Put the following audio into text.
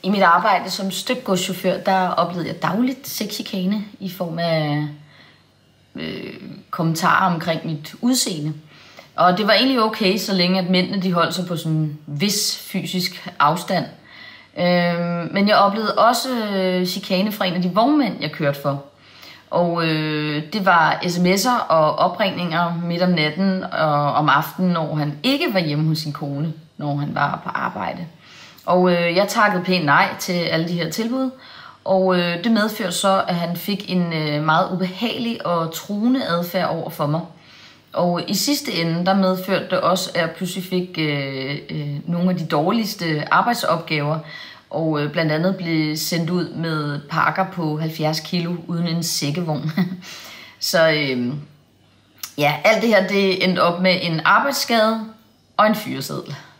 I mit arbejde som stykgodschauffør, der oplevede jeg dagligt sexchikane i form af kommentarer omkring mit udseende. Og det var egentlig okay, så længe at mændene de holdt sig på sådan en vis fysisk afstand. Men jeg oplevede også chikane fra en af de vognmænd, jeg kørte for. Og det var sms'er og opringninger midt om natten og om aftenen, når han ikke var hjemme hos sin kone, når han var på arbejde. Og jeg takkede pænt nej til alle de her tilbud, og det medførte så, at han fik en meget ubehagelig og truende adfærd over for mig. Og i sidste ende, der medførte det også, at jeg pludselig fik nogle af de dårligste arbejdsopgaver, og blandt andet blev sendt ud med pakker på 70 kilo uden en sækkevogn. Så ja, alt det her det endte op med en arbejdsskade og en fyreseddel.